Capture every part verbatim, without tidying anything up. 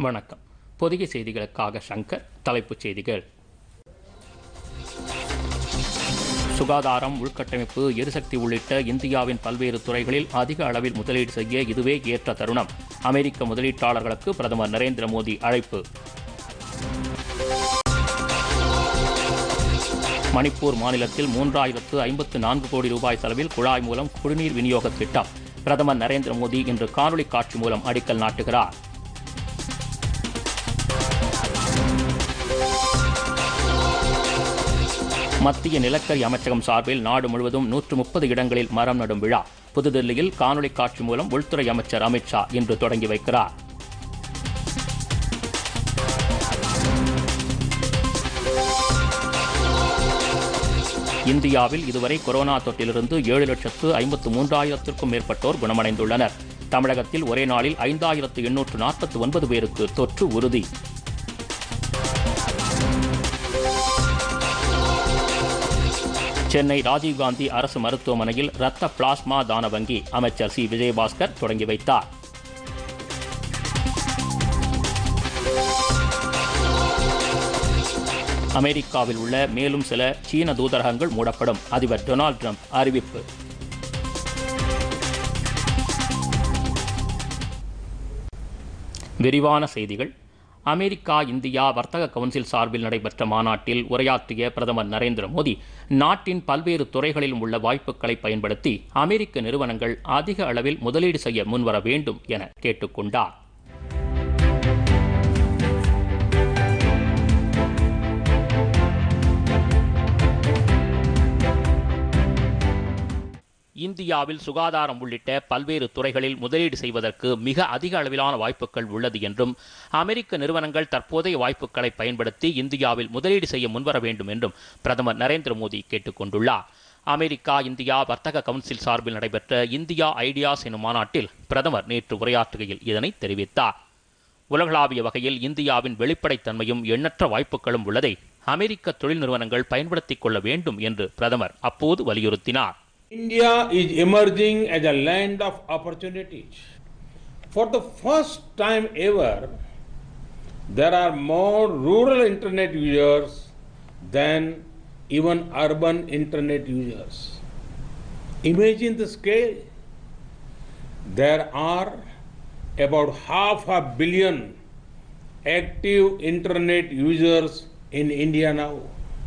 வணக்கம். பொதிகை செய்திகளுக்காக சங்கர். தலைப்புச் செய்திகள். சுகாதாரம், உள்கட்டமைப்பு, எரிசக்தி உள்ளிட்ட இந்தியாவின் பல்வேறு துறைகளில் அதிக அளவில் முதலீடு செய்ய இதுவே ஏற்ற தருணம். அமெரிக்க முதலீட்டாளர்களுக்கு பிரதமர் நரேந்திர மோடி அழைப்பு. மணிப்பூர் மாநிலத்தில் மூன்றாயிரத்து ஐம்பத்து நான்கு கோடி ரூபாய் செலவில் குழாய் மூலம் குடிநீர் விநியோக திட்டம் பிரதமர் நரேந்திர மோடி இன்று காணொலி காட்சி மூலம் அடிக்கல் நாட்டுகிறார். மத்திய நிலக்கரி அமைச்சகம் சார்பில் நாடு முழுவதும் நூற்று முப்பது இடங்களில் மரம் நடும் விழா புதுதில்லியில் காணொலி காட்சி மூலம் உள்துறை அமைச்சர் அமித் ஷா இன்று தொடங்கி வைக்கிறார். இந்தியாவில் இதுவரை கொரோனா தொற்றிலிருந்து ஏழு லட்சத்து ஐம்பத்து மூன்றாயிரத்திற்கும் மேற்பட்டோர் குணமடைந்துள்ளனர். தமிழகத்தில் ஒரே நாளில் ஐந்தாயிரத்து எண்ணூற்று நாற்பத்தி ஒன்பது பேருக்கு தொற்று உறுதி. சென்னை ராஜீவ்காந்தி அரசு மருத்துவமனையில் இரத்த பிளாஸ்மா தான வங்கி அமைச்சர் சி விஜயபாஸ்கர் தொடங்கி வைத்தார். அமெரிக்காவில் உள்ள மேலும் சில சீன தூதரகங்கள் மூடப்படும். அதிபர் டொனால்டு டிரம்ப் அறிவிப்பு. விரிவான செய்திகள். அமெரிக்கா இந்தியா வர்த்தக கவுன்சில் சார்பில் நடைபெற்ற மாநாட்டில் உரையாற்றிய பிரதமர் நரேந்திர மோடி நாட்டின் பல்வேறு துறைகளிலும் உள்ள வாய்ப்புகளை பயன்படுத்தி அமெரிக்க நிறுவனங்கள் அதிக அளவில் முதலீடு செய்ய முன்வர வேண்டும் என கேட்டுக்கொண்டார். இந்தியாவில் சுகாதாரம் உள்ளிட்ட பல்வேறு துறைகளில் முதலீடு செய்வதற்கு மிக அதிக அளவிலான வாய்ப்புகள் உள்ளது என்றும் அமெரிக்க நிறுவனங்கள் தற்போதைய வாய்ப்புகளை பயன்படுத்தி இந்தியாவில் முதலீடு செய்ய முன்வர வேண்டும் என்றும் பிரதமர் நரேந்திர மோடி கேட்டுக் கொண்டுள்ளார். அமெரிக்கா இந்தியா வர்த்தக கவுன்சில் சார்பில் நடைபெற்ற இந்தியா ஐடியாஸ் எனும் மாநாட்டில் பிரதமர் நேற்று உரையாற்றுகையில் இதனை தெரிவித்தார். உலகளாவிய வகையில் இந்தியாவின் வெளிப்படைத்தன்மையும் எண்ணற்ற வாய்ப்புகளும் உள்ளதை அமெரிக்க தொழில் நிறுவனங்கள் பயன்படுத்திக் கொள்ள வேண்டும் என்று பிரதமர் அப்போது வலியுறுத்தினார். India is emerging as a land of opportunities. For the first time ever, there are more rural internet users than even urban internet users. Imagine the scale. There are about half a billion active internet users in India now.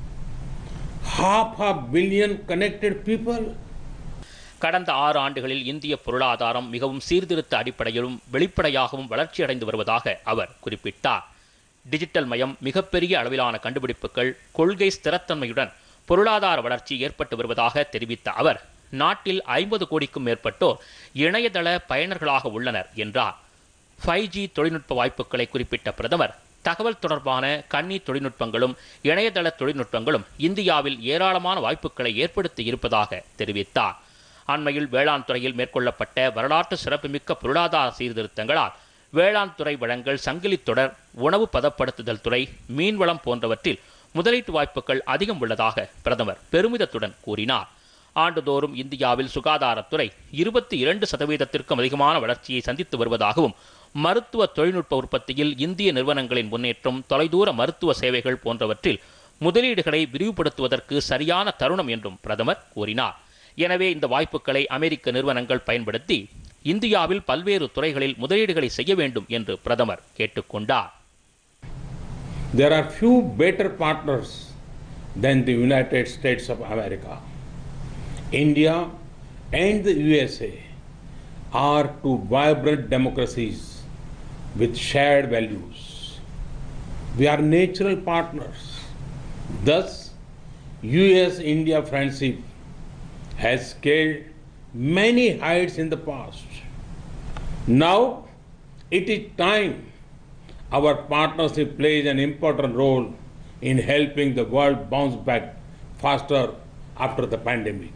Half a billion connected people. கடந்த ஆறு ஆண்டுகளில் இந்திய பொருளாதாரம் மிகவும் சீர்திருத்த அடிப்படையிலும் வெளிப்படையாகவும் வளர்ச்சியடைந்து வருவதாக அவர் குறிப்பிட்டார். டிஜிட்டல் மயம், மிகப்பெரிய அளவிலான கண்டுபிடிப்புகள், கொள்கை ஸ்திரத்தன்மையுடன் பொருளாதார வளர்ச்சி ஏற்பட்டு வருவதாக தெரிவித்த அவர் நாட்டில் ஐம்பது கோடிக்கும் மேற்பட்டோர் இணையதள பயனர்களாக உள்ளனர் என்றார். ஃபைவ் ஜி தொழில்நுட்ப வாய்ப்புகளை குறிப்பிட்ட பிரதமர் தகவல் தொடர்பான கண்ணி தொழில்நுட்பங்களும் இணையதள தொழில்நுட்பங்களும் இந்தியாவில் ஏராளமான வாய்ப்புகளை ஏற்படுத்தி இருப்பதாக தெரிவித்தார். அண்மையில் வேளாண் துறையில் மேற்கொள்ளப்பட்ட வரலாற்று சிறப்புமிக்க பொருளாதார சீர்திருத்தங்களால் வேளாண் துறை வழங்கல், சங்கிலி தொடர், உணவு பதப்படுத்துதல் துறை, மீன்வளம் போன்றவற்றில் முதலீட்டு வாய்ப்புகள் அதிகம் உள்ளதாக பிரதமர் பெருமிதத்துடன் கூறினார். ஆண்டுதோறும் இந்தியாவில் சுகாதாரத்துறை இருபத்தி இரண்டு சதவீதத்திற்கும் அதிகமான வளர்ச்சியை சந்தித்து வருவதாகவும் மருத்துவ தொழில்நுட்ப உற்பத்தியில் இந்திய நிறுவனங்களின் முன்னேற்றம், தொலைதூர மருத்துவ சேவைகள் போன்றவற்றில் முதலீடுகளை விரிவுபடுத்துவதற்கு சரியான தருணம் என்றும் பிரதமர் கூறினார். எனவே இந்த வாய்ப்புகளை அமெரிக்க நிறுவனங்கள் பயன்படுத்தி இந்தியாவில் பல்வேறு துறைகளில் முதலீடுகளை செய்ய வேண்டும் என்று பிரதமர் கேட்டுக்கொண்டார். There are few better partners than the United States of America. India and the U S A are two vibrant democracies with shared values. We are natural partners. Thus, U S India friendship has scaled many heights in the past. Now it is time our partnership plays an important role in helping the world bounce back faster after the pandemic.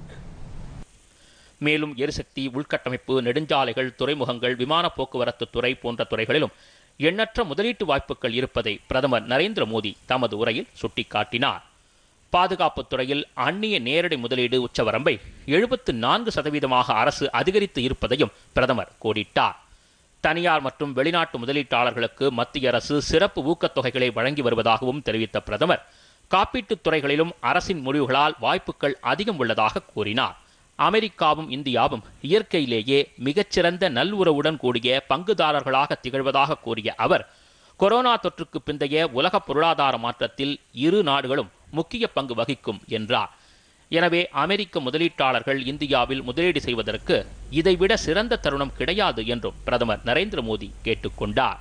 மேலும் எரிசக்தி, உள்கட்டமைப்பு, நெடுஞ்சாலைகள், துறைமுகங்கள், விமான போக்குவரத்து துறை போன்ற துறைகளிலும் எண்ணற்ற முதலீட்டு வாய்ப்புகள் இருப்பதை பிரதமர் நரேந்திர மோடி தமது உரையில் சுட்டிக்காட்டினார். பாதுகாப்புத் துறையில் அந்நிய நேரடி முதலீடு உச்சவரம்பை எழுபத்து நான்கு சதவீதமாக அரசு அதிகரித்து இருப்பதையும் பிரதமர் கோடிட்டார். தனியார் மற்றும் வெளிநாட்டு முதலீட்டாளர்களுக்கு மத்திய அரசு சிறப்பு ஊக்கத்தொகைகளை வழங்கி வருவதாகவும் தெரிவித்த பிரதமர், காப்பீட்டுத் துறைகளிலும் அரசின் முடிவுகளால் வாய்ப்புகள் அதிகம் உள்ளதாக கூறினார். அமெரிக்காவும் இந்தியாவும் இயற்கையிலேயே மிகச்சிறந்த நல்லுறவுடன் கூடிய பங்குதாரர்களாக திகழ்வதாக கூறிய அவர், கொரோனா தொற்றுக்கு பிந்தைய உலக பொருளாதார மாற்றத்தில் இரு நாடுகளும் முக்கிய பங்கு வகிக்கும் என்றார். எனவே அமெரிக்க முதலீட்டாளர்கள் இந்தியாவில் முதலீடு செய்வதற்கு இதைவிட சிறந்த தருணம் கிடையாது என்றும் பிரதமர் நரேந்திர மோடி கேட்டுக்கொண்டார்.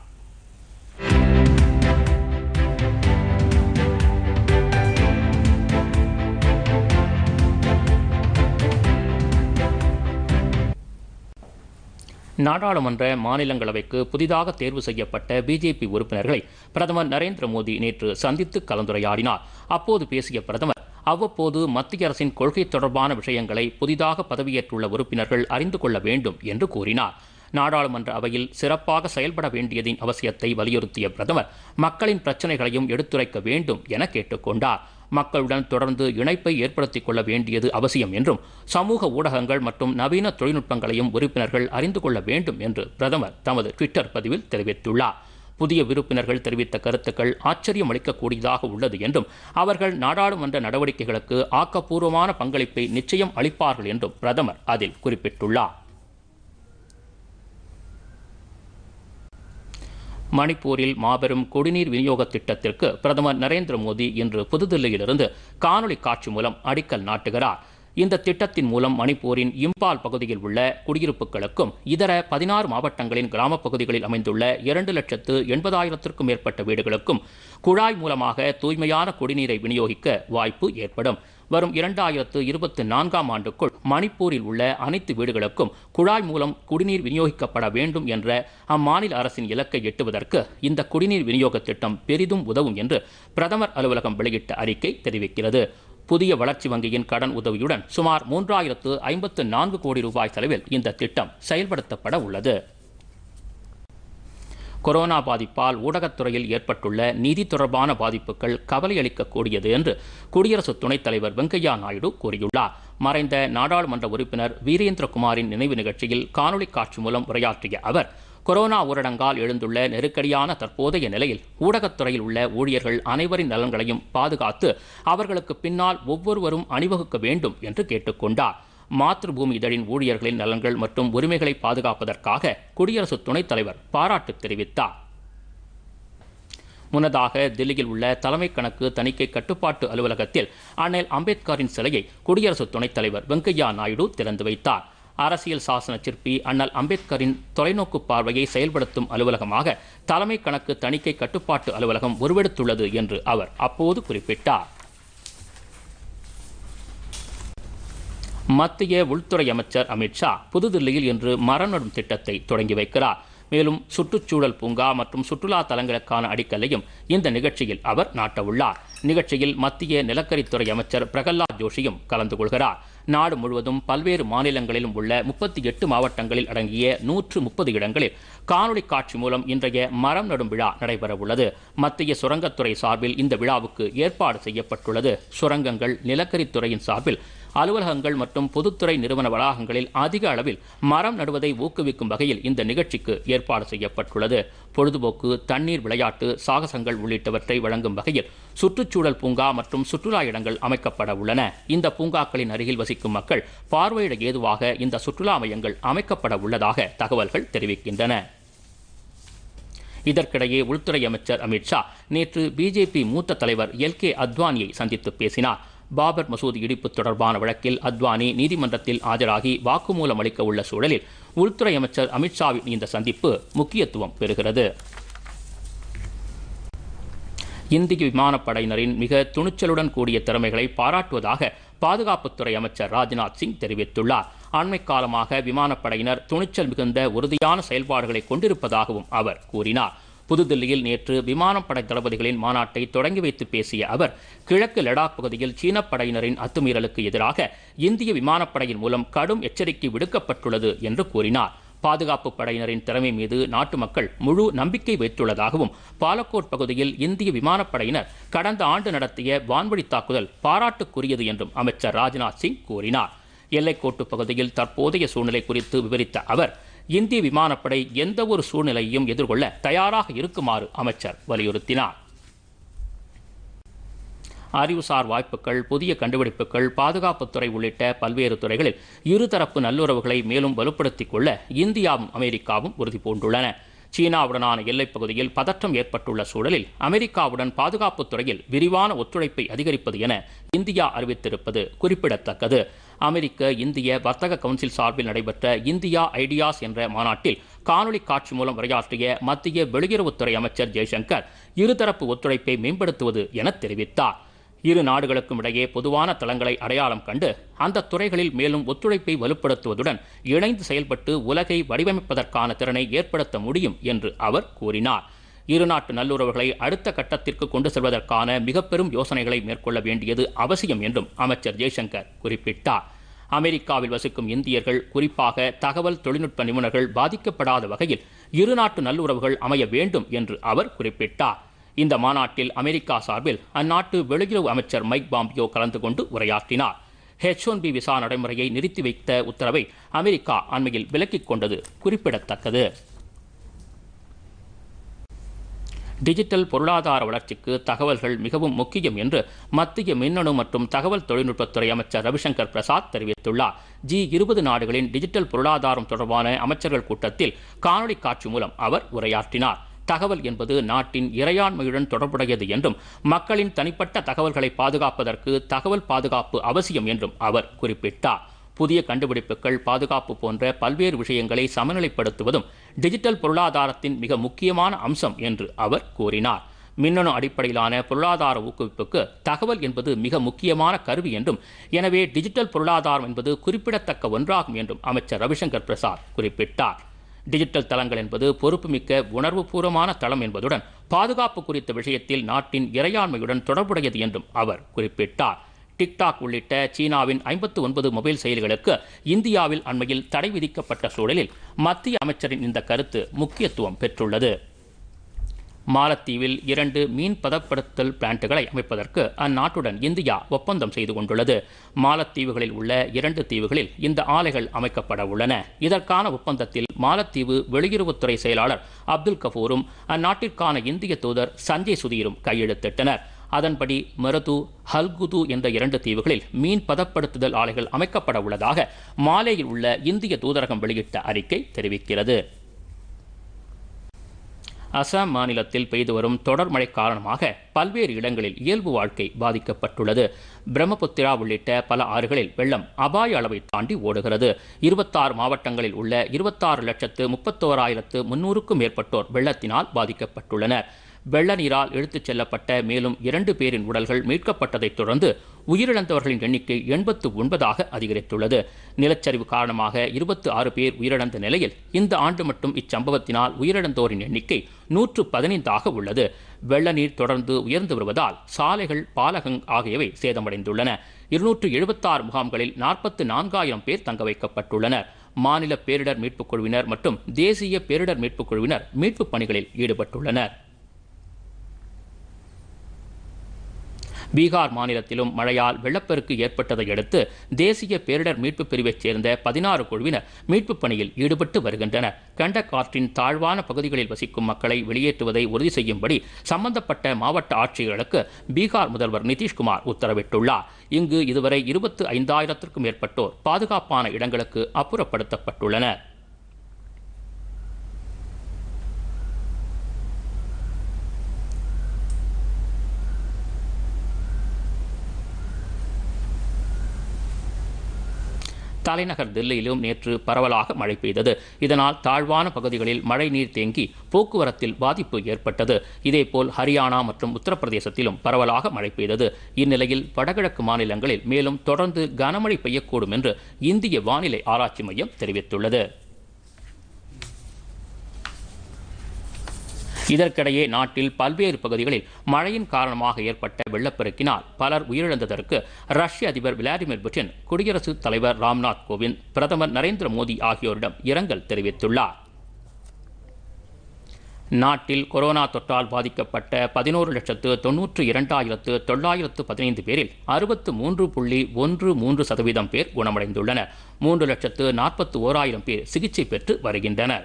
நாடாளுமன்ற மாநிலங்களவைக்கு புதிதாக தேர்வு செய்யப்பட்ட பிஜேபி உறுப்பினர்களை பிரதமர் நரேந்திர மோடி நேற்று சந்தித்து கலந்துரையாடினார். அப்போது பேசிய பிரதமர், அவ்வப்போது மத்திய அரசின் கொள்கை தொடர்பான விஷயங்களை புதிதாக பதவியேற்றுள்ள உறுப்பினர்கள் அறிந்து கொள்ள வேண்டும் என்று கூறினார். நாடாளுமன்ற அவையில் சிறப்பாக செயல்பட வேண்டியதின் அவசியத்தை வலியுறுத்திய பிரதமர், மக்களின் பிரச்சினைகளையும் எடுத்துரைக்க வேண்டும் என கேட்டுக்கொண்டார். மக்களுடன் தொடர்ந்து இணைப்பை ஏற்படுத்திக் கொள்ள வேண்டியது அவசியம் என்றும், சமூக ஊடகங்கள் மற்றும் நவீன தொழில்நுட்பங்களையும் உறுப்பினர்கள் அறிந்து கொள்ள வேண்டும் என்று பிரதமர் தமது ட்விட்டர் பதிவில் தெரிவித்துள்ளார். புதிய உறுப்பினர்கள் தெரிவித்த கருத்துக்கள் ஆச்சரியம் அளிக்கக்கூடியதாக உள்ளது என்றும், அவர்கள் நாடாளுமன்ற நடவடிக்கைகளுக்கு ஆக்கப்பூர்வமான பங்களிப்பை நிச்சயம் அளிப்பார்கள் என்றும் பிரதமர் அதில் குறிப்பிட்டுள்ளார். மணிப்பூரில் மாபெரும் குடிநீர் விநியோக திட்டத்திற்கு பிரதமர் நரேந்திர மோடி இன்று புதுதில்லியிலிருந்து காணொலி காட்சி மூலம் அடிக்கல் நாட்டுகிறார். இந்த திட்டத்தின் மூலம் மணிப்பூரின் இம்பால் பகுதியில் உள்ள குடியிருப்புகளுக்கும் இதர பதினாறு மாவட்டங்களின் கிராமப் பகுதிகளில் அமைந்துள்ள இரண்டு லட்சத்து எண்பதாயிரத்திற்கும் மேற்பட்ட வீடுகளுக்கும் குழாய் மூலமாக தூய்மையான குடிநீரை விநியோகிக்க வாய்ப்பு ஏற்படும். வரும் இரண்டாயிரத்து இருபத்தி நான்காம் ஆண்டுக்குள் மணிப்பூரில் உள்ள அனைத்து வீடுகளுக்கும் குழாய் மூலம் குடிநீர் விநியோகிக்கப்பட வேண்டும் என்ற அம்மாநில அரசின் இலக்கை எட்டுவதற்கு இந்த குடிநீர் விநியோக திட்டம் பெரிதும் உதவும் என்று பிரதமர் அலுவலகம் வெளியிட்ட அறிக்கை தெரிவிக்கிறது. புதிய வளர்ச்சி வங்கியின் கடன் உதவியுடன் சுமார் மூன்றாயிரத்து ஐம்பத்து நான்கு கோடி ரூபாய் செலவில் இந்த திட்டம் செயல்படுத்தப்பட உள்ளது. கொரோனா பாதிப்பால் ஊடகத்துறையில் ஏற்பட்டுள்ள நிதி தொடர்பான பாதிப்புகள் கவலையளிக்கக்கூடியது என்று குடியரசு துணைத் தலைவர் வெங்கையா நாயுடு கூறியுள்ளார். மறைந்த நாடாளுமன்ற உறுப்பினர் வீரேந்திரகுமாரின் நினைவு நிகழ்ச்சியில் காணொலி காட்சி மூலம் உரையாற்றிய அவர், கொரோனா ஊரடங்கால் எழுந்துள்ள நெருக்கடியான தற்போதைய நிலையில் ஊடகத்துறையில் உள்ள ஊழியர்கள் அனைவரின் நலன்களையும் பாதுகாத்து அவர்களுக்கு பின்னால் ஒவ்வொருவரும் அணிவகுக்க வேண்டும் என்று கேட்டுக்கொண்டார். மாத்ருபூமி இதழின் ஊழியர்களின் நலன்கள் மற்றும் உரிமைகளை பாதுகாப்பதற்காக குடியரசு துணைத் தலைவர் பாராட்டு தெரிவித்தார். முன்னதாக தில்லியில் உள்ள தலைமை கணக்கு தணிக்கை கட்டுப்பாட்டு அலுவலகத்தில் அண்ணல் அம்பேத்கரின் சிலையை குடியரசு துணைத் தலைவர் வெங்கையா நாயுடு திறந்து வைத்தார். அரசியல் சாசன சிற்பி அண்ணல் அம்பேத்கரின் தொலைநோக்கு பார்வையை செயல்படுத்தும் அலுவலகமாக தலைமை கணக்கு தணிக்கை கட்டுப்பாட்டு அலுவலகம் உருவெடுத்துள்ளது என்று அவர் அப்போது குறிப்பிட்டார். மத்திய உள்துறை அமைச்சர் அமித்ஷா புதுதில்லியில் இன்று மரம் நடும் திட்டத்தை தொடங்கி வைக்கிறார். மேலும் சுற்றுச்சூழல் பூங்கா மற்றும் சுற்றுலா தலங்களுக்கான அடிக்கல்லையும் இந்த நிகழ்ச்சியில் அவர் நாட்டவுள்ளார். நிகழ்ச்சியில் மத்திய நிலக்கரித்துறை அமைச்சர் பிரகலாத் ஜோஷியும் கலந்து கொள்கிறார். நாடு முழுவதும் பல்வேறு மாநிலங்களிலும் உள்ள முப்பத்தி எட்டு மாவட்டங்களில் அடங்கிய நூற்று முப்பது இடங்களில் காணொலி காட்சி மூலம் இன்றைய மரம் நடும் விழா நடைபெறவுள்ளது. மத்திய சுரங்கத்துறை சார்பில் இந்த விழாவுக்கு ஏற்பாடு செய்யப்பட்டுள்ளது. சுரங்கங்கள், நிலக்கரித்துறையின் சார்பில் அலுவலகங்கள் மற்றும் பொதுத்துறை நிறுவன வளாகங்களில் அதிக அளவில் மரம் நடுவதை ஊக்குவிக்கும் வகையில் இந்த நிகழ்ச்சிக்கு ஏற்பாடு செய்யப்பட்டுள்ளது. பொழுதுபோக்கு, தண்ணீர் விளையாட்டு, சாகசங்கள் உள்ளிட்டவற்றை வழங்கும் வகையில் சுற்றுச்சூழல் பூங்கா மற்றும் சுற்றுலா இடங்கள் அமைக்கப்பட உள்ளன. இந்த பூங்காக்களின் அருகில் வசிக்கும் மக்கள் பார்வையிட ஏதுவாக இந்த சுற்றுலா மையங்கள் அமைக்கப்பட உள்ளதாக தகவல்கள் தெரிவிக்கின்றன. இதற்கிடையே உள்துறை அமைச்சர் அமித்ஷா நேற்று பிஜேபி மூத்த தலைவர் எல் கே அத்வானியை சந்தித்து பேசினார். பாபர் மசூதி இடிப்பு தொடர்பான வழக்கில் அத்வானி நீதிமன்றத்தில் ஆஜராகி வாக்குமூலம் அளிக்க உள்ள சூழலில் உள்துறை அமைச்சர் அமித்ஷாவின் இந்த சந்திப்பு முக்கியத்துவம் பெறுகிறது. இந்திய விமானப்படையினரின் மிக துணிச்சலுடன் கூடிய திறமைகளை பாராட்டுவதாக பாதுகாப்புத்துறை அமைச்சர் ராஜ்நாத் சிங் தெரிவித்துள்ளார். அண்மை காலமாக விமானப்படையினர் துணிச்சல் மிகுந்த உறுதியான செயல்பாடுகளை கொண்டிருப்பதாகவும் அவர் கூறினார். புதுதில்லியில் நேற்று விமானப்படை தளபதிகளின் மாநாட்டை தொடங்கி வைத்து பேசிய அவர், கிழக்கு லடாக் பகுதியில் சீன படையினரின் அத்துமீறலுக்கு எதிராக இந்திய விமானப்படையின் மூலம் கடும் எச்சரிக்கை விடுக்கப்பட்டுள்ளது என்று கூறினார். பாதுகாப்பு படையினரின் திறமை மீது நாட்டு மக்கள் முழு நம்பிக்கை வைத்துள்ளதாகவும், பாலக்கோட் பகுதியில் இந்திய விமானப்படையினர் கடந்த ஆண்டு நடத்திய வான்வழி தாக்குதல் பாராட்டுக்குரியது என்றும் அமைச்சர் ராஜ்நாத் சிங் கூறினார். எல்லைக்கோட்டு பகுதியில் தற்போதைய சூழ்நிலை குறித்து விவரித்த அவர், இந்திய விமானப்படை எந்த ஒரு சூழ்நிலையையும் எதிர்கொள்ள தயாராக இருக்குமாறு அமைச்சர் வலியுறுத்தினார். அறிவுசார் வாய்ப்புகள், புதிய கண்டுபிடிப்புகள், பாதுகாப்புத்துறை உள்ளிட்ட பல்வேறு துறைகளில் இருதரப்பு நல்லுறவுகளை மேலும் வலுப்படுத்திக் கொள்ள இந்தியாவும் அமெரிக்காவும் உறுதி பூண்டுள்ளன. சீனாவுடனான எல்லைப் பகுதியில் பதற்றம் ஏற்பட்டுள்ள சூழலில் அமெரிக்காவுடன் பாதுகாப்புத் துறையில் விரிவான ஒத்துழைப்பை அதிகரிப்பது என இந்தியா அறிவித்திருப்பது குறிப்பிடத்தக்கது. அமெரிக்க இந்திய வர்த்தக கவுன்சில் சார்பில் நடைபெற்ற இந்தியா ஐடியாஸ் என்ற மாநாட்டில் காணொலி காட்சி மூலம் உரையாற்றிய மத்திய வெளியுறவுத்துறை அமைச்சர் ஜெய்சங்கர் இருதரப்பு ஒத்துழைப்பை மேம்படுத்துவது என தெரிவித்தார். இரு நாடுகளுக்கும் இடையே பொதுவான தளங்களை அடையாளம் கண்டு அந்த துறைகளில் மேலும் ஒத்துழைப்பை வலுப்படுத்துவதுடன் இணைந்து செயல்பட்டு உலகை வடிவமைப்பதற்கான திறனை ஏற்படுத்த முடியும் என்று அவர் கூறினார். இருநாட்டு நல்லுறவுகளை அடுத்த கட்டத்திற்கு கொண்டு செல்வதற்கான மிக பெரும் யோசனைகளை மேற்கொள்ள வேண்டியது அவசியம் என்றும் அமைச்சர் ஜெய்சங்கர் குறிப்பிட்டார். அமெரிக்காவில் வசிக்கும் இந்தியர்கள், குறிப்பாக தகவல் தொழில்நுட்ப நிபுணர்கள் பாதிக்கப்படாத வகையில் இருநாட்டு நல்லுறவுகள் அமைய வேண்டும் என்று அவர் குறிப்பிட்டார். இந்த மாநாட்டில் அமெரிக்கா சார்பில் அந்நாட்டு வெளியுறவு அமைச்சர் மைக் பாம்பியோ கலந்து கொண்டு உரையாற்றினார். ஹெச் ஒன் பி விசா நடைமுறையை நிறுத்தி வைத்த உத்தரவை அமெரிக்கா அண்மையில் விலக்கிக் கொண்டது குறிப்பிடத்தக்கது. டிஜிட்டல் பொருளாதார வளர்ச்சிக்கு தகவல்கள் மிகவும் முக்கியம் என்று மத்திய மின்னணு மற்றும் தகவல் தொழில்நுட்பத்துறை அமைச்சர் ரவிசங்கர் பிரசாத் தெரிவித்துள்ளார். ஜி இருபது நாடுகளின் டிஜிட்டல் பொருளாதாரம் தொடர்பான அமைச்சர்கள் கூட்டத்தில் காணொலி காட்சி மூலம் அவர் உரையாற்றினார். தகவல் என்பது நாட்டின் இறையாண்மையுடன் தொடர்புடையது என்றும் மக்களின் தனிப்பட்ட தகவல்களை பாதுகாப்பதற்கு தகவல் பாதுகாப்பு அவசியம் என்றும் அவர் குறிப்பிட்டார். புதிய கண்டுபிடிப்புகள், பாதுகாப்பு போன்ற பல்வேறு விஷயங்களை சமநிலைப்படுத்துவதும் டிஜிட்டல் பொருளாதாரத்தின் மிக முக்கியமான அம்சம் என்று அவர் கூறினார். மின்னணு அடிப்படையிலான பொருளாதார ஊக்குவிப்புக்கு தகவல் என்பது மிக முக்கியமான கருவி என்றும், எனவே டிஜிட்டல் பொருளாதாரம் என்பது குறிப்பிடத்தக்க ஒன்றாகும் என்றும் அமைச்சர் ரவிசங்கர் பிரசாத் குறிப்பிட்டார். டிஜிட்டல் தளங்கள் என்பது பொறுப்புமிக்க உணர்வுபூர்வமான தளம் என்பதுடன் பாதுகாப்பு குறித்த விஷயத்தில் நாட்டின் இறையாண்மையுடன் தொடர்புடையது என்றும் அவர் குறிப்பிட்டார். டிக்டாக் உள்ளிட்ட சீனாவின் ஐம்பத்து ஒன்பது மொபைல் செயலிகளுக்கு இந்தியாவில் அண்மையில் தடை விதிக்கப்பட்ட சூழலில் மத்திய அமைச்சரின் இந்த கருத்து முக்கியத்துவம் பெற்றுள்ளது. மாலத்தீவில் இரண்டு மீன் பதப்படுத்தல் பிளான்ட்டுகளை அமைப்பதற்கு அந்நாட்டுடன் இந்தியா ஒப்பந்தம் செய்து கொண்டுள்ளது. மாலத்தீவுகளில் உள்ள இரண்டு தீவுகளில் இந்த ஆலைகள் அமைக்கப்பட உள்ளன. இதற்கான ஒப்பந்தத்தில் மாலத்தீவு வெளியுறவுத்துறை செயலாளர் அப்துல் கஃபூரும் அந்நாட்டிற்கான இந்திய தூதர் சஞ்சய் சுதீரும் கையெழுத்திட்டனர். அதன்படி மருது, ஹல்குது என்ற இரண்டு தீவுகளில் மீன் பதப்படுத்துதல் ஆலைகள் அமைக்கப்பட உள்ளதாக மாலேயில் உள்ள இந்திய தூதரகம் வெளியிட்ட அறிக்கை தெரிவிக்கிறது. அசாம் மாநிலத்தில் பெய்து வரும் தொடர் மழை காரணமாக பல்வேறு இடங்களில் இயல்பு வாழ்க்கை பாதிக்கப்பட்டுள்ளது. பிரம்மபுத்திரா உள்ளிட்ட பல ஆறுகளில் வெள்ளம் அபாய அளவை தாண்டி ஓடுகிறது. இருபத்தாறு மாவட்டங்களில் உள்ள இருபத்தாறு லட்சத்து முப்பத்தோராயிரத்து முன்னூறுக்கும் மேற்பட்டோர் வெள்ளத்தினால் பாதிக்கப்பட்டுள்ளனர். வெள்ள நீரால் இழுத்துச் செல்லப்பட்ட மேலும் இரண்டு பேரின் உடல்கள் மீட்கப்பட்டதைத் தொடர்ந்து உயிரிழந்தவர்களின் எண்ணிக்கை எண்பத்து ஒன்பதாக அதிகரித்துள்ளது. நிலச்சரிவு காரணமாக இருபத்தி ஆறு பேர் உயிரிழந்த நிலையில் இந்த ஆண்டு மட்டும் இச்சம்பவத்தினால் உயிரிழந்தோரின் எண்ணிக்கை நூற்று பதினைந்தாக உள்ளது. வெள்ள நீர் தொடர்ந்து உயர்ந்து வருவதால் சாலைகள், பாலகங் ஆகியவை சேதமடைந்துள்ளன. இருநூற்று எழுபத்தாறு முகாம்களில் நாற்பத்து நான்காயிரம் பேர் தங்க வைக்கப்பட்டுள்ளனர். மாநில பேரிடர் மீட்புக் குழுவினர் மற்றும் தேசிய பேரிடர் மீட்புக் குழுவினர் மீட்புப் பணிகளில் ஈடுபட்டுள்ளனர். பீகார் மாநிலத்திலும் மழையால் வெள்ளப்பெருக்கு ஏற்பட்டதை அடுத்து தேசிய பேரிடர் மீட்புப் பிரிவைச் சேர்ந்த பதினாறு குழுவினர் மீட்புப் பணியில் ஈடுபட்டு வருகின்றனர். கண்டகாற்றின் தாழ்வான பகுதிகளில் வசிக்கும் மக்களை வெளியேற்றுவதை உறுதி செய்யும்படி சம்பந்தப்பட்ட மாவட்ட ஆட்சியர்களுக்கு பீகார் முதல்வர் நிதிஷ்குமார் உத்தரவிட்டுள்ளார். இங்கு இதுவரை இருபத்தி ஐந்தாயிரத்திற்கும் மேற்பட்டோர் பாதுகாப்பான இடங்களுக்கு அப்புறப்படுத்தப்பட்டுள்ளனர். தலைநகர் தில்லியிலும் நேற்று பரவலாக மழை பெய்தது. இதனால் தாழ்வான பகுதிகளில் மழை நீர் தேங்கி போக்குவரத்தில் பாதிப்பு ஏற்பட்டது. இதேபோல் ஹரியானா மற்றும் உத்தரப்பிரதேசத்திலும் பரவலாக மழை பெய்தது. இந்நிலையில் வடகிழக்கு மாநிலங்களில் மேலும் தொடர்ந்து கனமழை பெய்யக்கூடும் என்று இந்திய வானிலை ஆராய்ச்சி மையம் தெரிவித்துள்ளது. இதற்கிடையே நாட்டில் பல்வேறு பகுதிகளில் மழையின் காரணமாக ஏற்பட்ட வெள்ளப்பெருக்கினால் பலர் உயிரிழந்ததற்கு ரஷ்ய அதிபர் விளாடிமிர் புட்டின், குடியரசுத் தலைவர் ராம்நாத் கோவிந்த், பிரதமர் நரேந்திர மோடி ஆகியோரிடம் இரங்கல் தெரிவித்துள்ளார். நாட்டில் கொரோனா தொற்றால் பாதிக்கப்பட்ட பதினோரு லட்சத்து தொன்னூற்று இரண்டாயிரத்து தொள்ளாயிரத்து பதினைந்து பேரில் அறுபத்து மூன்று புள்ளி ஒன்று மூன்று சதவீதம் பேர் குணமடைந்துள்ளனர். மூன்று லட்சத்து நாற்பத்தி ஓராயிரம் பேர் சிகிச்சை பெற்று வருகின்றனர்.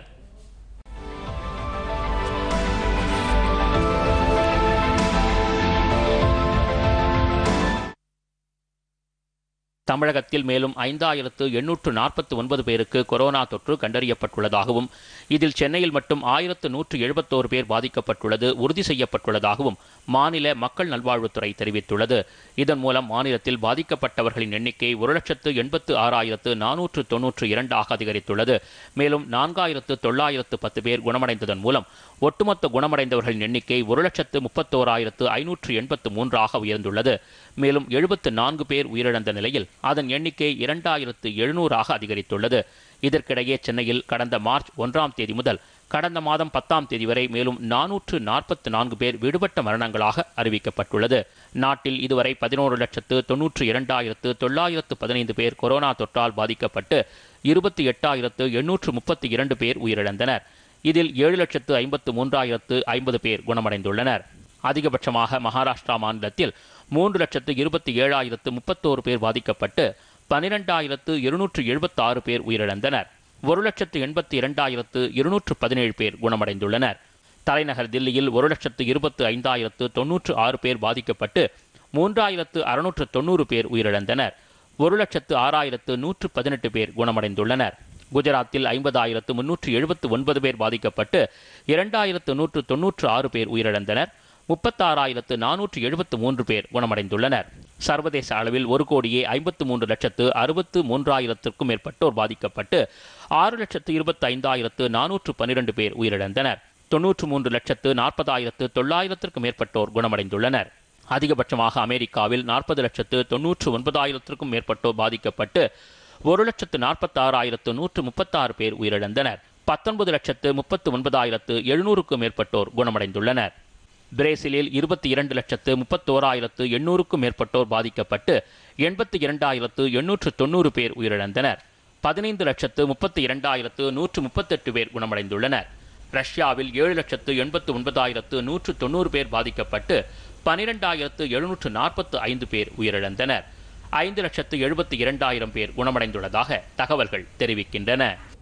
தமிழகத்தில் மேலும் ஐந்தாயிரத்து எண்ணூற்று நாற்பத்தி ஒன்பது பேருக்கு கொரோனா தொற்று கண்டறியப்பட்டுள்ளதாகவும் இதில் சென்னையில் மட்டும் ஆயிரத்து நூற்று எழுபத்தோரு பேர் பாதிக்கப்பட்டுள்ளது உறுதி செய்யப்பட்டுள்ளதாகவும் மாநில மக்கள் நல்வாழ்வுத்துறை தெரிவித்துள்ளது. இதன் மூலம் மாநிலத்தில் பாதிக்கப்பட்டவர்களின் எண்ணிக்கை ஒரு லட்சத்து எண்பத்து ஆறாயிரத்து நானூற்று தொன்னூற்று இரண்டாக அதிகரித்துள்ளது. மேலும் நான்காயிரத்து தொள்ளாயிரத்து பத்து பேர் குணமடைந்ததன் மூலம் ஒட்டுமொத்த குணமடைந்தவர்களின் எண்ணிக்கை ஒரு லட்சத்து முப்பத்தோராயிரத்து ஐநூற்று எண்பத்து மூன்றாக உயர்ந்துள்ளது. மேலும் எழுபத்து நான்கு பேர் உயிரிழந்த நிலையில் அதன் எண்ணிக்கை இரண்டாயிரத்து எழுநூறாக அதிகரித்துள்ளது. இதற்கிடையே சென்னையில் கடந்த மார்ச் ஒன்றாம் தேதி முதல் கடந்த மாதம் பத்தாம் தேதி வரை மேலும் நானூற்று நாற்பத்தி நான்கு பேர் விடுபட்ட மரணங்களாக அறிவிக்கப்பட்டுள்ளது. நாட்டில் இதுவரை பதினோரு லட்சத்து தொன்னூற்று இரண்டாயிரத்து தொள்ளாயிரத்து பதினைந்து பேர் கொரோனா தொற்றால் பாதிக்கப்பட்டு இருபத்தி எட்டாயிரத்து எண்ணூற்று முப்பத்தி இரண்டு பேர் உயிரிழந்தனர். இதில் ஏழு லட்சத்து ஐம்பத்து மூன்றாயிரத்து ஐம்பது பேர் குணமடைந்துள்ளனர். அதிகபட்சமாக மகாராஷ்டிரா மாநிலத்தில் மூன்று லட்சத்து இருபத்தி ஏழாயிரத்து முப்பத்தோரு பேர் பாதிக்கப்பட்டு பனிரெண்டாயிரத்து இருநூற்று எழுபத்தி ஆறு பேர் உயிரிழந்தனர். ஒரு லட்சத்து எண்பத்தி இரண்டாயிரத்து இருநூற்று பதினேழு பேர் குணமடைந்துள்ளனர். தலைநகர் தில்லியில் ஒரு லட்சத்து இருபத்தி ஐந்தாயிரத்து தொன்னூற்று ஆறு பேர் பாதிக்கப்பட்டு மூன்றாயிரத்து அறுநூற்று தொண்ணூறு பேர் உயிரிழந்தனர். ஒரு லட்சத்து ஆறாயிரத்து நூற்று பதினெட்டு பேர் குணமடைந்துள்ளனர். குஜராத்தில் ஐம்பதாயிரத்து முன்னூற்று எழுபத்து ஒன்பது பேர் பாதிக்கப்பட்டு இரண்டாயிரத்து நூற்று தொன்னூற்று ஆறு பேர் உயிரிழந்தனர். முப்பத்தாறாயிரத்து நானூற்று எழுபத்து மூன்று பேர் குணமடைந்துள்ளனர். சர்வதேச அளவில் ஒரு கோடியே ஐம்பத்து மூன்று லட்சத்து அறுபத்து மூன்றாயிரத்திற்கும் மேற்பட்டோர் பாதிக்கப்பட்டு ஆறு லட்சத்து இருபத்தி ஐந்தாயிரத்து நானூற்று பன்னிரண்டு பேர் உயிரிழந்தனர். தொன்னூற்று மூன்று லட்சத்து நாற்பதாயிரத்து தொள்ளாயிரத்திற்கும் மேற்பட்டோர் குணமடைந்துள்ளனர். அதிகபட்சமாக அமெரிக்காவில் நாற்பது லட்சத்து தொன்னூற்று ஒன்பதாயிரத்திற்கும் மேற்பட்டோர் பாதிக்கப்பட்டு ஒரு லட்சத்து நாற்பத்தி ஆறாயிரத்து நூற்று முப்பத்தாறு பேர் உயிரிழந்தனர். பத்தொன்பது லட்சத்து முப்பத்து ஒன்பதாயிரத்து எழுநூறுக்கும் மேற்பட்டோர் குணமடைந்துள்ளனர். பிரேசிலில் இருபத்தி இரண்டு லட்சத்து முப்பத்தோராயிரத்து எண்ணூறுக்கும் மேற்பட்டோர் பாதிக்கப்பட்டு எண்பத்தி இரண்டாயிரத்து எண்ணூற்று தொண்ணூறு பேர் உயிரிழந்தனர். பதினைந்து லட்சத்து முப்பத்தி இரண்டாயிரத்து நூற்று முப்பத்தெட்டு பேர் குணமடைந்துள்ளனர். ரஷ்யாவில் ஏழு லட்சத்து எண்பத்து ஒன்பதாயிரத்து நூற்று தொண்ணூறு பேர் பாதிக்கப்பட்டு பனிரெண்டாயிரத்து எழுநூற்று நாற்பத்து ஐந்து பேர் உயிரிழந்தனர். ஐந்து லட்சத்து எழுபத்தி இரண்டாயிரம் பேர் குணமடைந்துள்ளதாக தகவல்கள் தெரிவிக்கின்றன.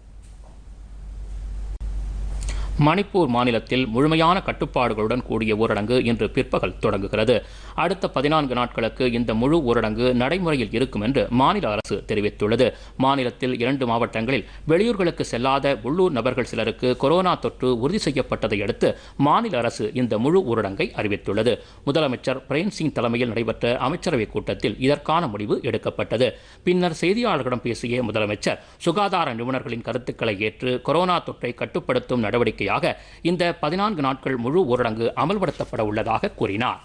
மணிப்பூர் மாநிலத்தில் முழுமையான கட்டுப்பாடுகளுடன் கூடிய ஊரடங்கு இன்று பிற்பகல் தொடங்குகிறது. அடுத்த பதினான்கு நாட்களுக்கு இந்த முழு ஊரடங்கு நடைமுறையில் இருக்கும் என்று மாநில அரசு தெரிவித்துள்ளது. மாநிலத்தில் இரண்டு மாவட்டங்களில் வெளியூர்களுக்கு செல்லாத உள்ளூர் நபர்கள் சிலருக்கு கொரோனா தொற்று உறுதி செய்யப்பட்டதை அடுத்து மாநில அரசு இந்த முழு ஊரடங்கை அறிவித்துள்ளது. முதலமைச்சர் பிரேம் சிங் தலைமையில் நடைபெற்ற அமைச்சரவைக் கூட்டத்தில் இதற்கான முடிவு எடுக்கப்பட்டது. பின்னர் செய்தியாளர்களிடம் பேசிய முதலமைச்சர் சுகாதார நிபுணர்களின் கருத்துக்களை ஏற்று கொரோனா தொற்றை கட்டுப்படுத்தும் நடவடிக்கை இந்த பதினான்கு நாட்கள் முழு ஊரடங்கு அமல்படுத்தப்பட உள்ளதாக கூறினார்.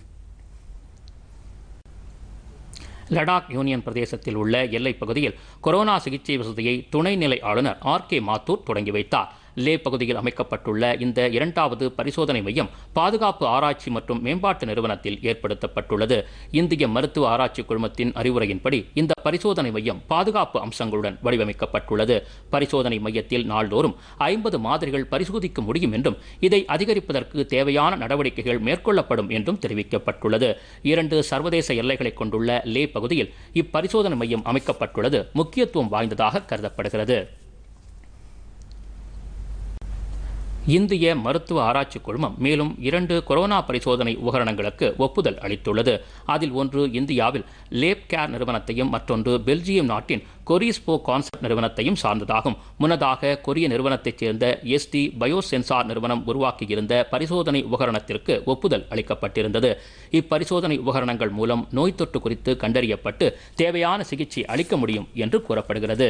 லடாக் யூனியன் பிரதேசத்தில் உள்ள எல்லைப் பகுதியில் கொரோனா சிகிச்சை வசதியை துணைநிலை ஆளுநர் ஆர் கே மாத்தூர் தொடங்கி வைத்தார். லே பகுதியில் அமைக்கப்பட்டுள்ள இந்த இரண்டாவது பரிசோதனை மையம் பாதுகாப்பு ஆராய்ச்சி மற்றும் மேம்பாட்டு நிறுவனத்தில் ஏற்படுத்தப்பட்டுள்ளது. இந்திய மருத்துவ ஆராய்ச்சி குழுமத்தின் அறிவுரையின்படி இந்த பரிசோதனை மையம் பாதுகாப்பு அம்சங்களுடன் வடிவமைக்கப்பட்டுள்ளது. பரிசோதனை மையத்தில் நாள்தோறும் ஐம்பது மாதிரிகள் பரிசோதிக்க முடியும் என்றும் இதை அதிகரிப்பதற்கு தேவையான நடவடிக்கைகள் மேற்கொள்ளப்படும் என்றும் தெரிவிக்கப்பட்டுள்ளது. இரண்டு சர்வதேச எல்லைகளை கொண்டுள்ள லே பகுதியில் இப்பரிசோதனை மையம் அமைக்கப்பட்டுள்ளது முக்கியத்துவம் வாய்ந்ததாக கருதப்படுகிறது. இந்திய மருத்துவ ஆராய்ச்சி குழுமம் மேலும் இரண்டு கொரோனா பரிசோதனை உபகரணங்களுக்கு ஒப்புதல் அளித்துள்ளது. அதில் ஒன்று இந்தியாவில் லேப் கேர் நிறுவனத்தையும் மற்றொன்று பெல்ஜியம் நாட்டின் கொரிஸ்போ கான்செப்ட் நிறுவனத்தையும் சார்ந்ததாகும். முன்னதாக கொரிய நிறுவனத்தைச் சேர்ந்த எஸ்டி பயோசென்சார் நிறுவனம் உருவாக்கியிருந்த பரிசோதனை உபகரணத்திற்கு ஒப்புதல் அளிக்கப்பட்டிருந்தது. இப்பரிசோதனை உபகரணங்கள் மூலம் நோய் தொற்று குறித்து கண்டறியப்பட்டு தேவையான சிகிச்சை அளிக்க முடியும் என்று கூறப்படுகிறது.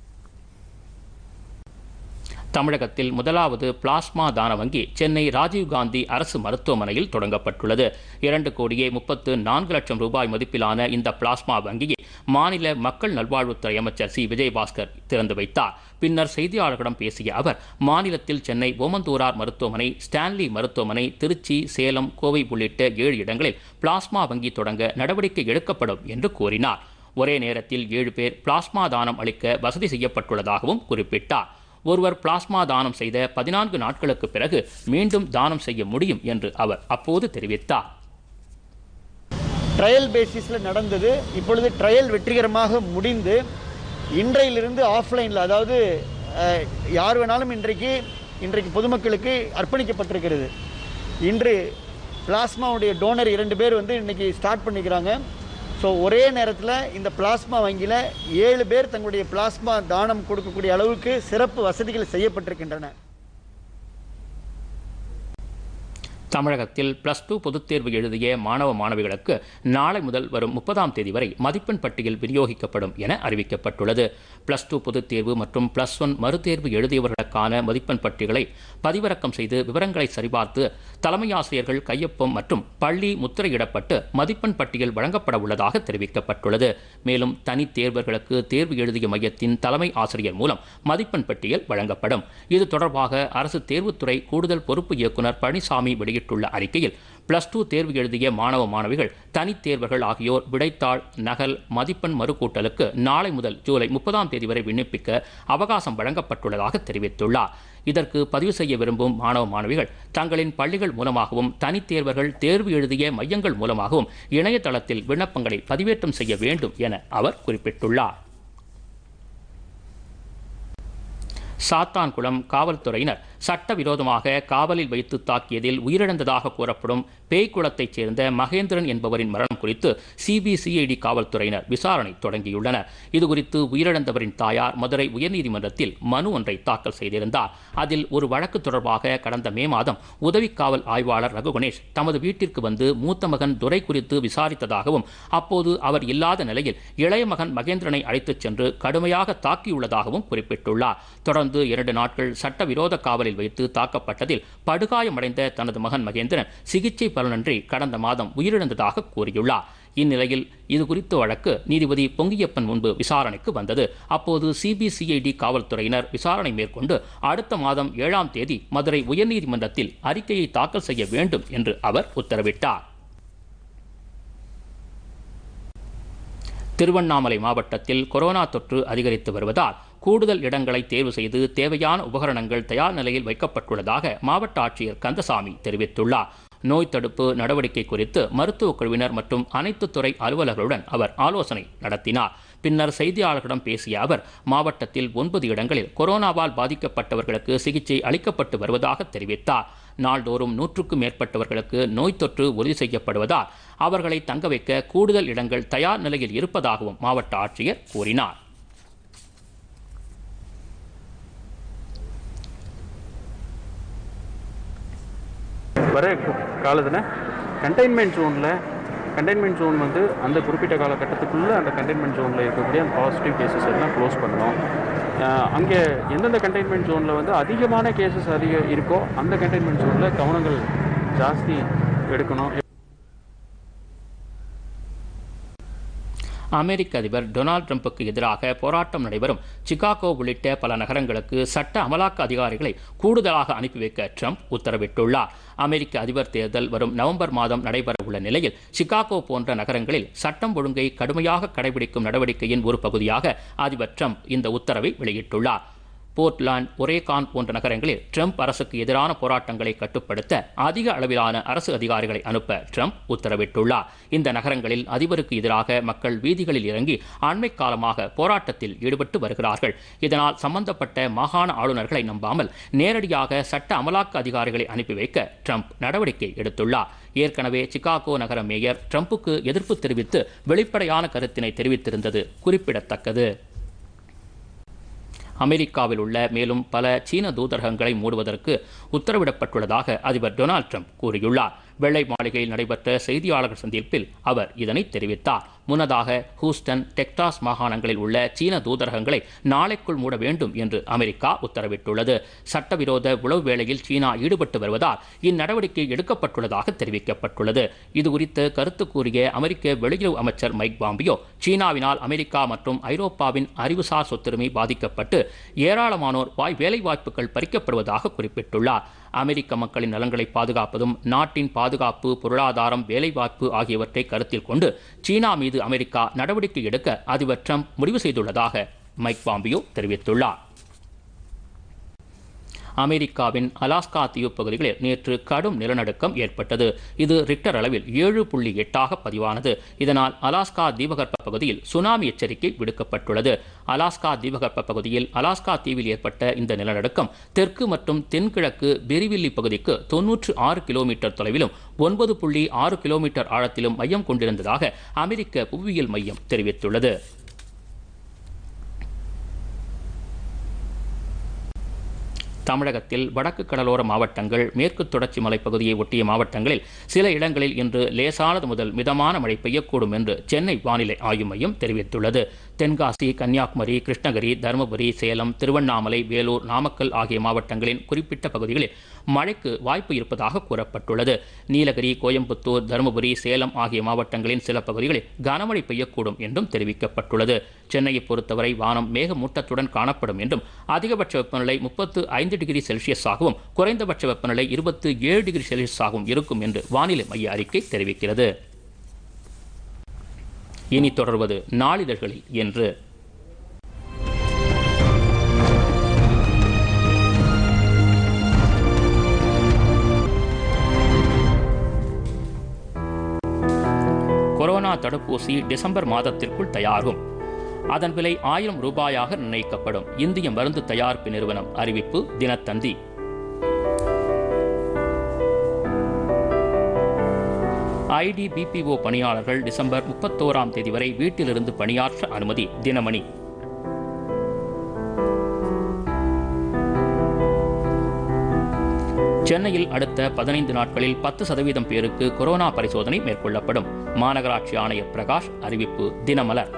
தமிழகத்தில் முதலாவது பிளாஸ்மா தான வங்கி சென்னை ராஜீவ்காந்தி அரசு மருத்துவமனையில் தொடங்கப்பட்டுள்ளது. இரண்டு கோடியே முப்பத்து நான்கு லட்சம் ரூபாய் மதிப்பிலான இந்த பிளாஸ்மா வங்கியை மாநில மக்கள் நல்வாழ்வுத்துறை அமைச்சர் சி விஜயபாஸ்கர் திறந்து வைத்தார். பின்னர் செய்தியாளர்களிடம் பேசிய அவர் மாநிலத்தில் சென்னை ஓமந்தூரார் மருத்துவமனை, ஸ்டான்லி மருத்துவமனை, திருச்சி, சேலம், கோவை உள்ளிட்ட ஏழு இடங்களில் பிளாஸ்மா வங்கி தொடங்க நடவடிக்கை எடுக்கப்படும் என்று கூறினார். ஒரே நேரத்தில் ஏழு பேர் பிளாஸ்மா தானம் அளிக்க வசதி செய்யப்பட்டுள்ளதாகவும் குறிப்பிட்டார். ஒருவர் பிளாஸ்மா தானம் செய்த பதினான்கு நாட்களுக்கு பிறகு மீண்டும் தானம் செய்ய முடியும் என்று அவர் அப்போது தெரிவித்தார். ட்ரையல் பேசிஸில் நடந்தது. இப்பொழுது ட்ரையல் வெற்றிகரமாக முடிந்து இன்றையிலிருந்து ஆஃப்லைனில், அதாவது யார் வேணாலும் இன்றைக்கு இன்றைக்கு பொதுமக்களுக்கு அர்ப்பணிக்கப்பட்டிருக்கிறது. இன்று பிளாஸ்மாவுடைய டோனர் இரண்டு பேர் வந்து இன்றைக்கி ஸ்டார்ட் பண்ணிக்கிறாங்க. ஸோ ஒரே நேரத்தில் இந்த பிளாஸ்மா வங்கியில் ஏழு பேர் தங்களுடைய பிளாஸ்மா தானம் கொடுக்கக்கூடிய அளவுக்கு சிறப்பு வசதிகள் செய்யப்பட்டிருக்கின்றன. தமிழகத்தில் பிளஸ் டூ பொதுத் தேர்வு எழுதிய மாணவ மாணவிகளுக்கு நாளை முதல் வரும் முப்பதாம் தேதி வரை மதிப்பெண் பட்டியல் விநியோகிக்கப்படும் என அறிவிக்கப்பட்டுள்ளது. பிளஸ் டூ பொதுத் தேர்வு மற்றும் பிளஸ் ஒன் மறுதேர்வு எழுதியவர்களுக்கான மதிப்பெண் பட்டியலை பதிவிறக்கம் செய்து விவரங்களை சரிபார்த்து தலைமை ஆசிரியர்கள் கையொப்பம் மற்றும் பள்ளி முத்திரையிடப்பட்டு மதிப்பெண் பட்டியல் வழங்கப்பட உள்ளதாக தெரிவிக்கப்பட்டுள்ளது. மேலும் தனித் தேர்வர்களுக்கு தேர்வு எழுதிய மையத்தின் தலைமை ஆசிரியர் மூலம் மதிப்பெண் பட்டியல் வழங்கப்படும். இது தொடர்பாக அரசு தேர்வுத்துறை கூடுதல் பொறுப்பு இயக்குநர் பழனிசாமி வெளியிட்டுள்ள அறிக்கையில், பிளஸ் டூ தேர்வு எழுதிய மாணவ மாணவிகள் தனித் தேர்வர்கள் ஆகியோர் விடைத்தாள் நகல் மதிப்பெண் மறுகூட்டலுக்கு நாளை முதல் ஜூலை முப்பதாம் தேதி வரை விண்ணப்பிக்க அவகாசம் வழங்கப்பட்டுள்ளதாக தெரிவித்துள்ளார். இதற்கு பதிவு செய்ய விரும்பும் மாணவ மாணவிகள் தங்களின் பள்ளிகள் மூலமாகவும் தனித் தேர்வர்கள் தேர்வு எழுதிய மையங்கள் மூலமாகவும் இணையதளத்தில் விண்ணப்பங்களை பதிவேற்றம் செய்ய வேண்டும் என அவர் குறிப்பிட்டுள்ளார். சாத்தான்குளம் காவல்துறையினர் சட்டவிரோதமாக காவலில் வைத்து தாக்கியதில் உயிரிழந்ததாக கூறப்படும் பேய்குளத்தைச் சேர்ந்த மகேந்திரன் என்பவரின் மரணம் குறித்து சிபிசிஐடி காவல்துறையினர் விசாரணை தொடங்கியுள்ளனர். இதுகுறித்து உயிரிழந்தவரின் தாயார் மதுரை உயர்நீதிமன்றத்தில் மனு ஒன்றை தாக்கல் செய்திருந்தார். அதில் ஒரு வழக்கு தொடர்பாக கடந்த மே மாதம் உதவி காவல் ஆய்வாளர் ரகு கணேஷ் தமது வீட்டிற்கு வந்து மூத்த மகன் துரை குறித்து விசாரித்ததாகவும், அப்போது அவர் இல்லாத நிலையில் இளைய மகன் மகேந்திரனை அழைத்துச் சென்று கடுமையாக தாக்கியுள்ளதாகவும் குறிப்பிட்டுள்ளார். தொடர்ந்து இரண்டு நாட்கள் சட்டவிரோத காவலில் வைத்து தாக்கப்பட்டதில் படுகாயமடைந்த தனது மகன் மகேந்திரன் சிகிச்சை பலனின்றி கடந்த மாதம் உயிரிழந்ததாக கூறியுள்ளார். இந்நிலையில் இதுகுறித்த வழக்கு நீதிபதி பொங்கியப்பன் முன்பு விசாரணைக்கு வந்தது. அப்போது சிபிசிஐடி காவல்துறையினர் விசாரணை மேற்கொண்டு அடுத்த மாதம் ஏழாம் தேதி மதுரை உயர்நீதிமன்றத்தில் அறிக்கையை தாக்கல் செய்ய வேண்டும் என்று அவர் உத்தரவிட்டார். திருவண்ணாமலை மாவட்டத்தில் கொரோனா தொற்று அதிகரித்து வருவதால் கூடுதல் இடங்களை தேர்வு செய்து தேவையான உபகரணங்கள் தயார் நிலையில் வைக்கப்பட்டுள்ளதாக மாவட்ட ஆட்சியர் கந்தசாமி தெரிவித்துள்ளார். நோய் தடுப்பு நடவடிக்கை குறித்து மருத்துவக் குழுவினர் மற்றும் அனைத்து துறை அலுவலர்களுடன் அவர் ஆலோசனை நடத்தினார். பின்னர் செய்தியாளர்களிடம் பேசிய அவர், மாவட்டத்தில் ஒன்பது இடங்களில் கொரோனாவால் பாதிக்கப்பட்டவர்களுக்கு சிகிச்சை அளிக்கப்பட்டு வருவதாக தெரிவித்தார். நாள்தோறும் நூற்றுக்கும் மேற்பட்டவர்களுக்கு நோய் தொற்று உறுதி செய்யப்படுவதால் அவர்களை தங்க வைக்க கூடுதல் இடங்கள் தயார் நிலையில் இருப்பதாகவும் மாவட்ட ஆட்சியர் கூறினார். வர காலத்தில் கண்டெய்ன்மெண்ட் ஜோனில் கண்டெய்ன்மெண்ட் ஜோன் வந்து அந்த குறிப்பிட்ட காலகட்டத்துக்குள்ளே அந்த கண்டெய்ன்மெண்ட் ஜோனில் இருக்கக்கூடிய அந்த பாசிட்டிவ் கேசஸ் எல்லாம் க்ளோஸ் பண்ணணும். அங்கே எந்தெந்த கண்டெய்ன்மெண்ட் ஜோனில் வந்து அதிகமான கேசஸ் அதிக இருக்கோ அந்த கண்டெய்ன்மெண்ட் ஜோனில் கவனங்கள் ஜாஸ்தி எடுக்கணும். அமெரிக்க அதிபர் டொனால்டு ட்ரம்புக்கு எதிராக போராட்டம் நடைபெறும் சிகாகோ உள்ளிட்ட பல நகரங்களுக்கு சட்ட அமலாக்க அதிகாரிகளை கூடுதலாக அனுப்பி வைக்க ட்ரம்ப் உத்தரவிட்டுள்ளார். அமெரிக்க அதிபர் தேர்தல் வரும் நவம்பர் மாதம் நடைபெறவுள்ள நிலையில் சிகாகோ போன்ற நகரங்களில் சட்டம் ஒழுங்கை கடுமையாக கடைபிடிக்கும் நடவடிக்கையின் ஒரு பகுதியாக அதிபர் ட்ரம்ப் இந்த உத்தரவை வெளியிட்டுள்ளார். போர்ட்லாந்து, ஒரேகான் போன்ற நகரங்களில் ட்ரம்ப் அரசுக்கு எதிரான போராட்டங்களை கட்டுப்படுத்த அதிக அளவிலான அரசு அதிகாரிகளை அனுப்ப ட்ரம்ப் உத்தரவிட்டுள்ளார். இந்த நகரங்களில் அதிபருக்கு எதிராக மக்கள் வீதிகளில் இறங்கி அண்மை காலமாக போராட்டத்தில் ஈடுபட்டு வருகிறார்கள். இதனால் சம்பந்தப்பட்ட மாகாண ஆளுநர்களை நம்பாமல் நேரடியாக சட்ட அமலாக்க அதிகாரிகளை அனுப்பி வைக்க ட்ரம்ப் நடவடிக்கை எடுத்துள்ளார். ஏற்கனவே சிகாகோ நகர மேயர் ட்ரம்புக்கு எதிர்ப்பு தெரிவித்து வெளிப்படையான கருத்தினை தெரிவித்திருந்தது குறிப்பிடத்தக்கது. அமெரிக்காவில் உள்ள மேலும் பல சீன தூதரகங்களை மூடுவதற்கு உத்தரவிடப்பட்டுள்ளதாக அதிபர் டொனால்டு ட்ரம்ப் கூறியுள்ளார். வெள்ளை மாளிகையில் நடைபெற்ற செய்தியாளர்கள் சந்திப்பில் அவர் இதனை தெரிவித்தார். முன்னதாக ஹூஸ்டன், டெக்சாஸ் மாகாணங்களில் உள்ள சீன தூதரகங்களை நாளைக்குள் மூட வேண்டும் என்று அமெரிக்கா உத்தரவிட்டுள்ளது. சட்டவிரோத உளவு வேளையில் சீனா ஈடுபட்டு வருவதால் இந்நடவடிக்கை எடுக்கப்பட்டுள்ளதாக தெரிவிக்கப்பட்டுள்ளது. இதுகுறித்து கருத்து கூறிய அமெரிக்க வெளியுறவு அமைச்சர் மைக் பாம்பியோ, சீனாவினால் அமெரிக்கா மற்றும் ஐரோப்பாவின் அறிவுசார் சொத்துரிமை பாதிக்கப்பட்டு ஏராளமானோர் வாய் வேலைவாய்ப்புகள் பறிக்கப்படுவதாக குறிப்பிட்டுள்ளார். அமெரிக்க மக்களின் நலன்களை பாதுகாப்பதும் நாட்டின் பாதுகாப்பு, பொருளாதாரம், வேலைவாய்ப்பு ஆகியவற்றை கருத்தில் கொண்டு சீனா மீது அமெரிக்கா நடவடிக்கை எடுக்க அதிபர் ட்ரம்ப் முடிவு செய்துள்ளதாக மைக் பாம்பியோ தெரிவித்துள்ளார். அமெரிக்காவின் அலாஸ்கா தீவு பகுதிகளில் நேற்று கடும் நிலநடுக்கம் ஏற்பட்டது. இது ரிக்டர் அளவில் ஏழு புள்ளி எட்டாக பதிவானது. இதனால் அலாஸ்கா தீபகற்ப பகுதியில் சுனாமி எச்சரிக்கை விடுக்கப்பட்டுள்ளது. அலாஸ்கா தீபகற்ப பகுதியில் அலாஸ்கா தீவில் ஏற்பட்ட இந்த நிலநடுக்கம் தெற்கு மற்றும் தென்கிழக்கு பெரிவில்லி பகுதிக்கு தொன்னூற்று ஆறு கிலோமீட்டர் தொலைவிலும் ஒன்பது புள்ளி ஆறு கிலோமீட்டர் ஆழத்திலும் மையம் கொண்டிருந்ததாக அமெரிக்க புவியியல் மையம் தெரிவித்துள்ளது. தமிழகத்தில் வடக்கு கடலோர மாவட்டங்கள், மேற்கு தொடர்ச்சி மலைப்பகுதியை ஒட்டிய மாவட்டங்களில் சில இடங்களில் இன்று லேசானது முதல் மிதமான மழை பெய்யக்கூடும் என்று சென்னை வானிலை ஆய்வு மையம் தெரிவித்துள்ளது. தென்காசி, கன்னியாகுமரி, கிருஷ்ணகிரி, தருமபுரி, சேலம், திருவண்ணாமலை, வேலூர், நாமக்கல் ஆகிய மாவட்டங்களின் குறிப்பிட்ட பகுதிகளில் மழைக்கு வாய்ப்பு இருப்பதாக கூறப்பட்டுள்ளது. நீலகிரி, கோயம்புத்தூர், தருமபுரி, சேலம் ஆகிய மாவட்டங்களின் சில பகுதிகளில் கனமழை பெய்யக்கூடும் என்றும் தெரிவிக்கப்பட்டுள்ளது. சென்னையை பொறுத்தவரை வானம் மேகமூட்டத்துடன் காணப்படும் என்றும் அதிகபட்ச வெப்பநிலை முப்பத்து ஐந்து டிகிரி செல்சியஸாகவும் குறைந்தபட்ச வெப்பநிலை இருபத்தி ஏழு டிகிரி செல்சியஸாகவும் இருக்கும் என்று வானிலை மைய அறிக்கை தெரிவிக்கிறது. இனி தொடர்வது நாளிதழ்களில் என்று. கொரோனா தடுப்பூசி டிசம்பர் மாதத்திற்குள் தயாரும். அதன் விலை ஆயிரம் ரூபாயாக நிர்ணயிக்கப்படும். இந்திய மருந்து தயாரிப்பு நிறுவனம் அறிவிப்பு தினத்தந்தி. ஐடிபிபிஓ பணியாளர்கள் டிசம்பர் முப்பத்தோராம் தேதி வரை வீட்டிலிருந்து பணியாற்ற அனுமதி. தினமணி. சென்னையில் அடுத்த பதினைந்து நாட்களில் பத்து சதவீதம் பேருக்கு கொரோனா பரிசோதனை மேற்கொள்ளப்படும். மாநகராட்சி ஆணையர் பிரகாஷ் அறிவிப்பு. தினமலர்.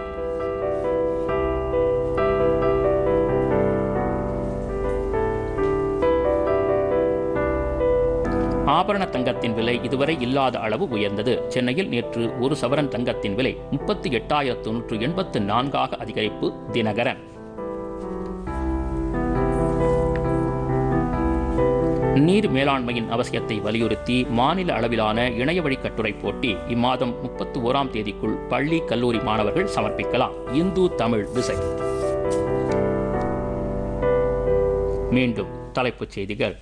ஆபரண தங்கத்தின் விலை இதுவரை இல்லாத அளவு உயர்ந்தது. சென்னையில் நேற்று ஒரு சவரன் தங்கத்தின் விலை முப்பத்தி எட்டாயிரத்து நூற்று எண்பத்து நான்காக அதிகரிப்பு. தினகரன். நீர் மேலாண்மையின் அவசியத்தை வலியுறுத்தி மாநில அளவிலான இணையவழி கட்டுரை போட்டி இம்மாதம் முப்பத்தி ஓராம் தேதிக்குள் பள்ளி, கல்லூரி மாணவர்கள் சமர்ப்பிக்கலாம். இந்து தமிழ் திசை. மீண்டும் தலைப்புச் செய்திகள்.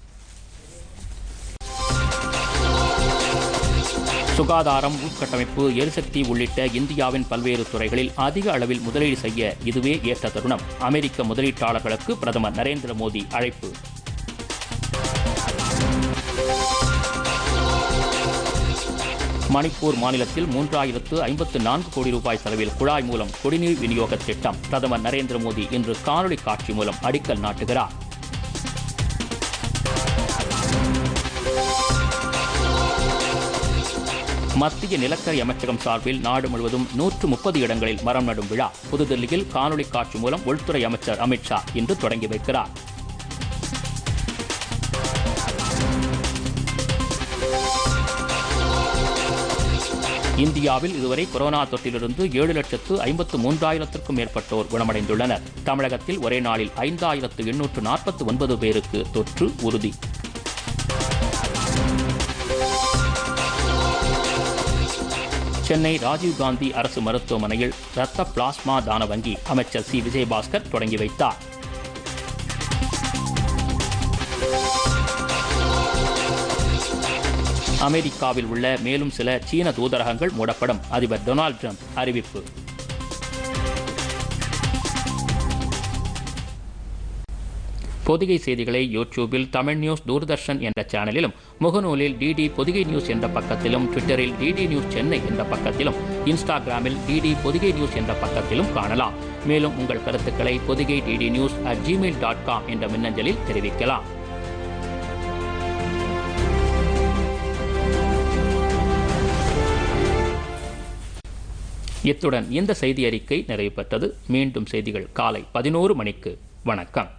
சுகாதாரம், உட்கட்டமைப்பு, எரிசக்தி உள்ளிட்ட இந்தியாவின் பல்வேறு துறைகளில் அதிக அளவில் முதலீடு செய்ய இதுவே ஏற்ற தருணம். அமெரிக்க முதலீட்டாளர்களுக்கு பிரதமர் நரேந்திர மோடி அழைப்பு. மணிப்பூர் மாநிலத்தில் மூன்றாயிரத்து ஐம்பத்து நான்கு கோடி ரூபாய் செலவில் குழாய் மூலம் குடிநீர் விநியோக திட்டம் பிரதமர் நரேந்திர மோடி இன்று காணொலி காட்சி மூலம் அடிக்கல் நாட்டுகிறார். மத்திய நிலக்கரி அமைச்சகம் சார்பில் நாடு முழுவதும் நூற்று முப்பது இடங்களில் மரம் நடும் விழா புதுதில்லியில் காணொலி காட்சி மூலம் உள்துறை அமைச்சர் அமித்ஷா இன்று தொடங்கி வைக்கிறார். இந்தியாவில் இதுவரை கொரோனா தொற்றிலிருந்து ஏழு லட்சத்து ஐம்பத்து மூன்றாயிரத்திற்கும் மேற்பட்டோர் குணமடைந்துள்ளனர். தமிழகத்தில் ஒரே நாளில் ஐந்தாயிரத்து எண்ணூற்று நாற்பத்தி ஒன்பது பேருக்கு தொற்று உறுதி. சென்னை ராஜீவ்காந்தி அரசு மருத்துவமனையில் இரத்த பிளாஸ்மா தான வங்கி அமைச்சர் சி விஜயபாஸ்கர் தொடங்கி வைத்தார். அமெரிக்காவில் உள்ள மேலும் சில சீன தூதரகங்கள் மூடப்படும். அதிபர் டொனால்டு டிரம்ப் அறிவிப்பு. பொதிகை செய்திகளை யூடியூபில் தமிழ் நியூஸ் தூர்தர்ஷன் என்ற சேனலிலும், முகநூலில் டிடி பொதிகை நியூஸ் என்ற பக்கத்திலும், ட்விட்டரில் டிடி நியூஸ் சென்னை என்ற பக்கத்திலும், இன்ஸ்டாகிராமில் டிடி பொதிகை நியூஸ் என்ற பக்கத்திலும் காணலாம். மேலும் உங்கள் கருத்துக்களை Podhigai DD news at Gmail dot com என்ற மின்னஞ்சலில் தெரிவிக்கலாம். இத்துடன் இந்த செய்தி அறிக்கை நிறைவு பெற்றது. மீண்டும் செய்திகள் காலை பதினோரு மணிக்கு. வணக்கம்.